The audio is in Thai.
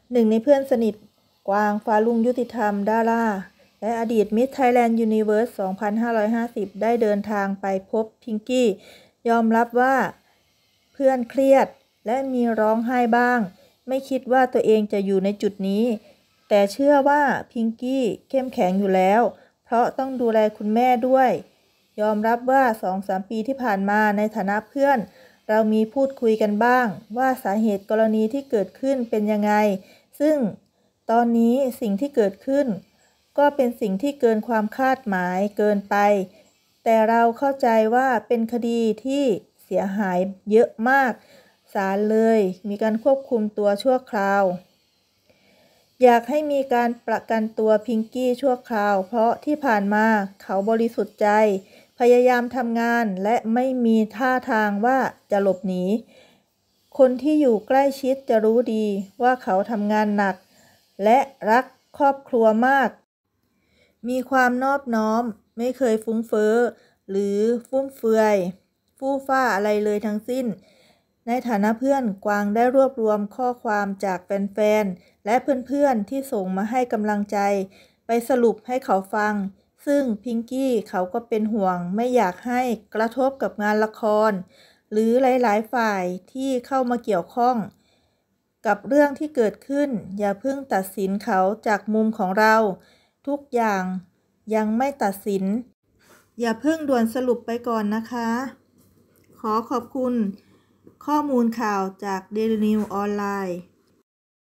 หนึ่งในเพื่อนสนิทกวางฟ้ารุ่งยุติธรรมดาราและอดีตมิสไทยแลนด์ยูนิเวิร์ส 2550 ได้เดินทางไปพบพิงกี้ยอมรับว่าเพื่อนเครียดและมีร้องไห้บ้างไม่คิดว่าตัวเองจะอยู่ในจุดนี้แต่เชื่อว่าพิงกี้เข้มแข็งอยู่แล้วเพราะต้องดูแลคุณแม่ด้วยยอมรับว่า 2-3 ปีที่ผ่านมาในฐานะเพื่อนเรามีพูดคุยกันบ้างว่าสาเหตุกรณีที่เกิดขึ้นเป็นยังไงซึ่งตอนนี้สิ่งที่เกิดขึ้นก็เป็นสิ่งที่เกินความคาดหมายเกินไปแต่เราเข้าใจว่าเป็นคดีที่เสียหายเยอะมากศาลเลยมีการควบคุมตัวชั่วคราวอยากให้มีการประกันตัวพิงกี้ชั่วคราวเพราะที่ผ่านมาเขาบริสุทธิ์ใจพยายามทำงานและไม่มีท่าทางว่าจะหลบหนีคนที่อยู่ใกล้ชิดจะรู้ดีว่าเขาทำงานหนักและรักครอบครัวมากมีความนอบน้อมไม่เคยฟุ้งเฟ้อหรือฟุ่มเฟือยฟู่ฟ้าอะไรเลยทั้งสิ้นในฐานะเพื่อนกวางได้รวบรวมข้อความจากแฟนๆและเพื่อนๆที่ส่งมาให้กำลังใจไปสรุปให้เขาฟังซึ่งพิงกี้เขาก็เป็นห่วงไม่อยากให้กระทบกับงานละครหรือหลายๆฝ่ายที่เข้ามาเกี่ยวข้องกับเรื่องที่เกิดขึ้นอย่าเพิ่งตัดสินเขาจากมุมของเราทุกอย่างยังไม่ตัดสินอย่าเพิ่งด่วนสรุปไปก่อนนะคะขอขอบคุณข้อมูลข่าวจาก Daily News ออนไลน์